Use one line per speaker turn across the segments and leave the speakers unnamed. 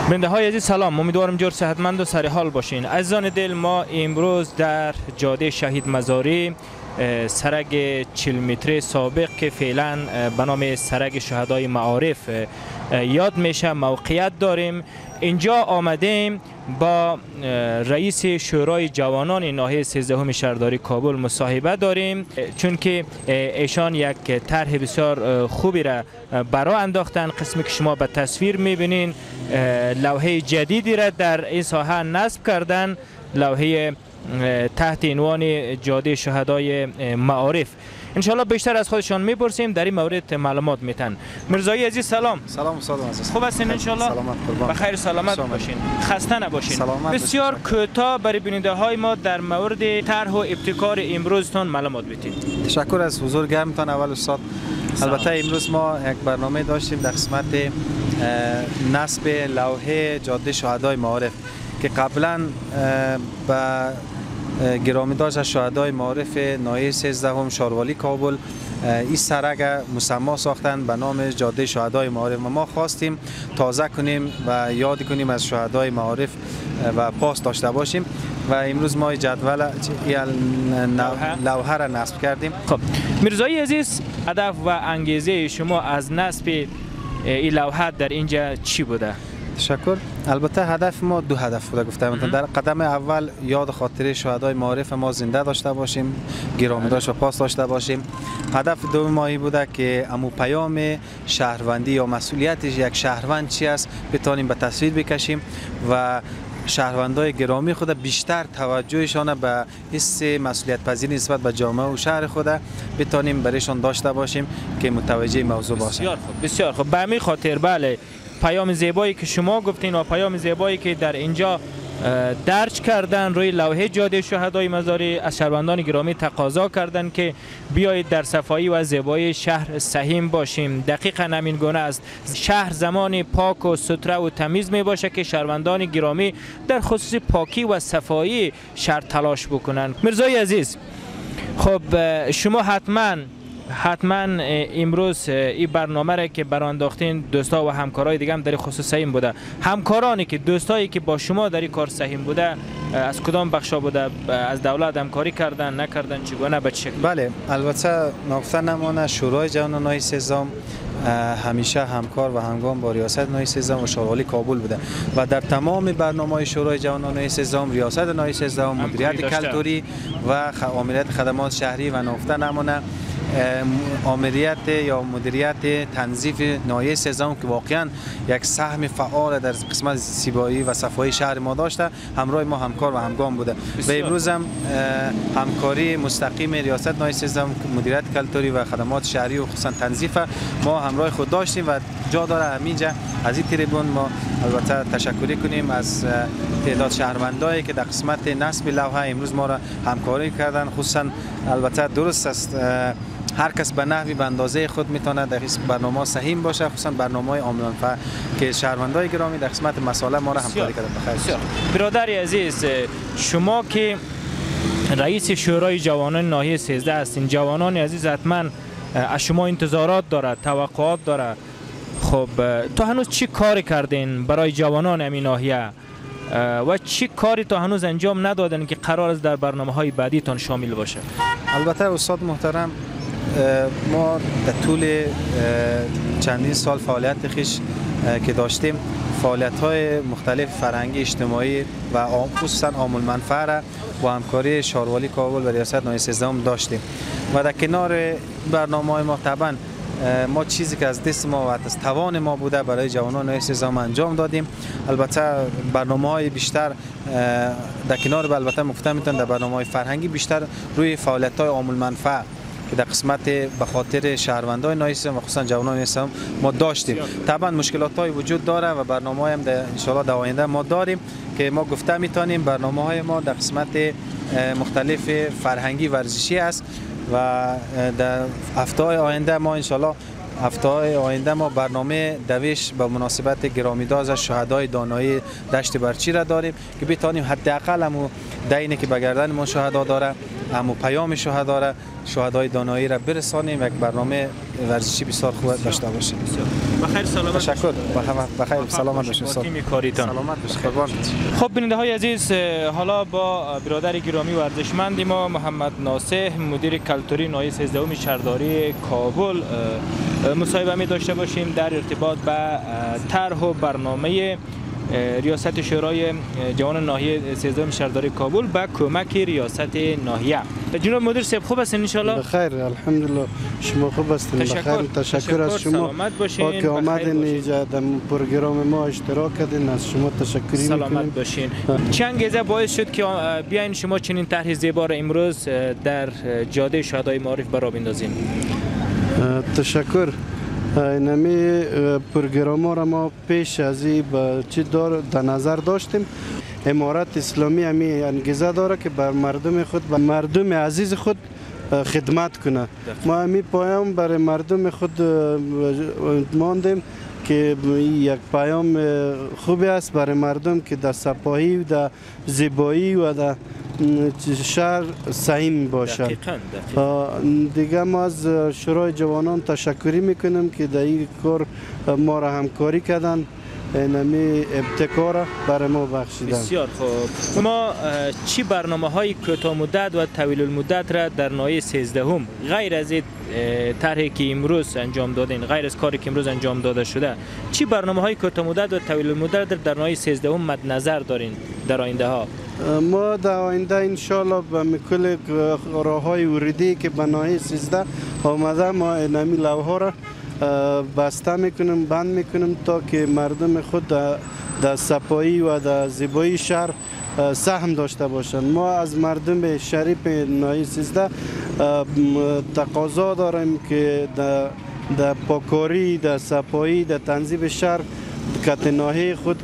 بنده های عزیز سلام، امیدوارم جور صحتمند و سر حال باشین. عزیزان دل، ما امروز در جاده شهید مزاری سرگ 40 متری سابق که فعلا به نام سرگ شهدای معارف یاد میشه موقعیت داریم. اینجا آمدیم با رئیس شورای جوانان ناحیه 13 شهرداری کابل مصاحبه داریم، چون که ایشان یک طرح بسیار خوبی را برای انداختن. قسمی که شما به تصویر میبینین لوحه جدیدی را در این ساحه نصب کردن، لوحه تحت عنوان جاده شهدای معارف. انشالله بیشتر از خودشان میپرسیم، در این مورد معلومات میتن. مرزایی عزیز سلام.
سلام استاد عزیز.
خوب هستین انشالله؟
سلامت قربان.
بخیر سلامت باشین. خسته نباشین. بسیار کوتاه برای بیننده های ما در مورد طرح و ابتکار امروزتان معلومات بدید.
تشکر از حضور گرمتان اول استاد. البته امروز ما یک برنامه داشتیم در قسمت نصب لوحه جاده شهدای معارف که قبلا با گرامیداشت از شهدای معارف ناحیه 13 شاروالی کابل این سرگ مسما ساختن به نام جاده شهدای معارف. ما خواستیم تازه کنیم و یاد کنیم از شهدای معارف و پاس داشته باشیم و امروز ما جدول لوحه را نصب کردیم.
خب مرزایی عزیز، هدف و انگیزه شما از نصب این لوحه در اینجا چی بوده؟
تشکر. البته هدف ما دو هدف بوده گفتم. در قدم اول یاد خاطره شهدای معارف ما زنده داشته باشیم، گرامیداشت و پاس داشته باشیم. هدف دوم ما این بوده که امو پیام شهروندی یا مسئولیت یک شهروند چی است بتونیم به تصویر بکشیم و شهروندای گرامی خود بیشتر توجهشان به حس مسئولیت پذیری نسبت به جامعه و شهر خود بتونیم برایشان داشته باشیم که متوجه موضوع باشند.
بسیار خوب، بسیار خوب. به همین خاطر بله، پیام زیبایی که شما گفتین و پیام زیبایی که در اینجا درج کردن روی لوحه جاده شهدای مزاری، از شهروندان گرامی تقاضا کردن که بیایید در صفایی و زیبایی شهر سهیم باشیم. دقیقاً همین گونه است. شهر زمان پاک و ستره و تمیز می باشه که شهروندان گرامی در خصوص پاکی و صفایی شهر تلاش بکنن. مرزایی عزیز، خب شما حتما امروز این برنامه را که برانداختین دوستا و همکارای دیگه هم در خصوص سهیم بوده. همکارانی که دوستایی که با شما در این کار سهیم بوده از کدام بخشا بوده؟ از دولت همکاری کردن نکردن چگونه به چه شکل؟
بله، البته نگفته نمانه شورای جوانان ناحیه 13 همیشه همکار و همگام با ریاست ناحیه 13 و شاروالی کابل بوده و در تمام برنامه‌های شورای جوانان ناحیه 13 ریاست ناحیه 13 مدیریت کلتوری و آمریت خدمات شهری و نگفته نمانه آمریت یا مدیریت تنظیف ناحیه 13 که واقعا یک سهم فعال در قسمت زیبایی و صفایی شهر ما داشته، همراه ما همکار و همگام بوده و امروز هم همکاری مستقیم ریاست ناحیه 13 مدیریت کلتوری و خدمات شهری و خصوصا تنظیف ما همراه خود داشتیم و جا داره همینجا از این تریبون ما البته تشکر کنیم از تعداد شهروندایی که در قسمت نصب لوحه امروز ما را همکاری کردن. خصوصا البته درست است هر کس به نحوی به اندازه خود میتونه در این برنامه سهیم باشه، خصوصا برنامه‌های عامه منفعه که شهروندای گرامی در قسمت مسائل ما را همکاری کردن. بخیر.
برادر عزیز، شما که رئیس شورای جوانان ناحیه 13 هستین، جوانان عزیز حتما از شما انتظارات داره، توقعات داره. خب تو هنوز چی کاری کردین برای جوانان همین ناحیه و چی کاری تا هنوز انجام ندادن که قرار است در برنامه‌های بعدیتان شامل باشه؟
البته استاد محترم، ما در طول چندین سال فعالیت خویش که داشتیم فعالیت‌های مختلف فرهنگی اجتماعی و خصوصا عامل منفعه را با همکاری شاروالی کابل و ریاست ناحیه 13 داشتیم و در کنار برنامه‌های ما طبعا ما چیزی که از دست ما و از توان ما بوده برای جوانان ناحیه 13 انجام دادیم. البته برنامه‌های بیشتر در کنار البته گفتم میتونن در برنامه‌های فرهنگی بیشتر روی فعالیت‌های عامل منفعه که در قسمت به خاطر شهروندان ناحیه 13 و خصوصا جوانان ناحیه 13 ما داشتیم. طبعا مشکلات‌های وجود داره و برنامه‌های هم ان شاءالله در آینده ما داریم که ما گفته میتونیم برنامه‌های ما در قسمت مختلف فرهنگی ورزشی است و در هفته‌های آینده ما ان شاءالله هفته‌های آینده ما برنامه دویش به مناسبت گرامیداز شهدای دانایی دشت برچی را داریم که بتانیم حداقل همو دینی که به گردن ما شهدا داره اما پیام شهدای دانایی را برسانیم، یک برنامه ورزشی بسیار خوب داشته باشیم.
بخیر سلامت.
تشکر. بخیر سلامت باشید.
تیم کاریتان.
سلامت باشید.
خب بیننده های عزیز، حالا با برادر گرامی ورزشمند ما محمد ناصح، مدیر کلتوری ناحیه 13 شهرداری کابل مصاحبه می داشته باشیم در ارتباط به طرح و برنامه ریاست شورای جوان ناحیه 13 شهرداری کابل با کمک ریاست ناحیه. جناب مدیر صاحب خوب هستین ان شاء الله؟
بخیر الحمدلله. شما خوب هستین؟ بخیر. تشکر از شما که آمدین در پروگرام ما اشتراک کردین. از شما تشکر میکنیم.
سلامت باشین. چه انگیزه باعث شد که بیاین شما چنین طرح زیبا را امروز در جاده شهدای معارف برآ بندازین؟
تشکر. اینمی پروگرام را ما پیش از این چی در نظر داشتیم. امارت اسلامی همی انگیزه داره که بر مردم خود، بر مردم عزیز خود خدمت کنه. ما همی پیام برای مردم خود ماندیم که یک پیام خوبی است برای مردم که در صفایی و در زیبایی و در شهر سعیم باشد. دیگه ما از شورای جوانان تشکری میکنیم که در این کار ما را همکاری کردن، نمی ابتکار برای ما بخشیدن.
بسیار خوب. ما چی برنامه های کوتاه مدت و طویل المدت را در ناحیه 13 غیر از طرحی که امروز انجام دادین، غیر از کاری که امروز انجام داده شده، چی برنامه های کوتاه مدت و طویل المدت در ناحیه 13 مد نظر دارین در آینده ها؟
ما در آینده انشالله به کل راه های وردی که به ناحیه 13 آمده ما نمی لوها را بسته میکنیم، بند میکنیم تا که مردم خود در صفایی و در زیبایی شهر سهم داشته باشند. ما از مردم شریف ناحیه 13 تقاضا داریم که در پاکاری، در صفایی، در تنظیم شهر کت ناحیه خود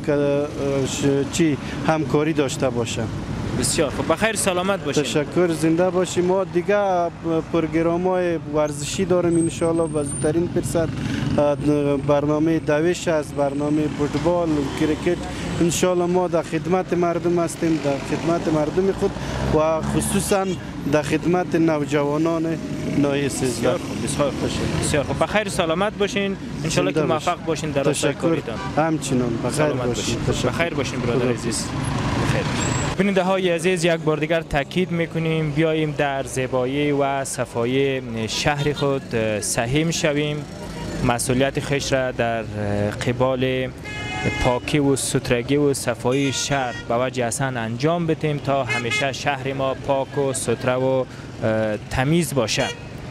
چی همکاری داشته باشند.
بسیار خوب. بخیر سلامت باشین.
تشکر. زنده باشیم. ما دیگه پروگرام‌های ورزشی داریم ان شاء الله. بزرگترین فرصت برنامه دویش است، برنامه فوتبال، کرکت. ان شاء الله ما در خدمت مردم هستیم، در خدمت مردم خود و خصوصا در خدمت نوجوانان ناحیه 13.
بسیار خوب. بخیر سلامت باشین. ان شاء الله که موفق باشین در راستای کاریتان.
همچنان بخیر باشین.
بخیر باشین برادر عزیز. بخیر. بیننده های عزیز، یک بار دیگر تاکید میکنیم بیاییم در زیبایی و صفایی شهر خود سهیم شویم، مسئولیت خویش را در قبال پاکی و سترگی و صفایی شهر به وجه حسن انجام بدیم تا همیشه شهر ما پاک و ستره و تمیز باشد.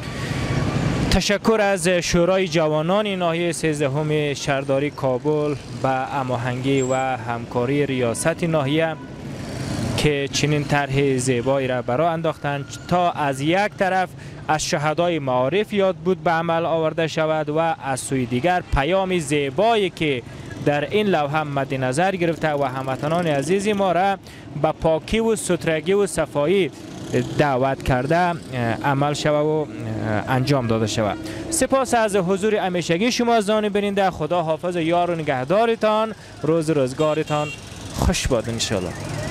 تشکر از شورای جوانان ناحیه 13 شهرداری کابل به هماهنگی و همکاری ریاست ناحیه که چنین طرح زیبایی را برای انداختند تا از یک طرف از شهدای معارف یاد بود به عمل آورده شود و از سوی دیگر پیام زیبایی که در این لوحه مد نظر گرفته و هموطنان عزیز ما را به پاکی و سترگی و صفایی دعوت کرده عمل شود و انجام داده شود. سپاس از حضور همیشگی شما عزیزان بیننده. خدا حافظ و یار و نگهدارتان. روز روزگارتان خوش باد ان شاء الله.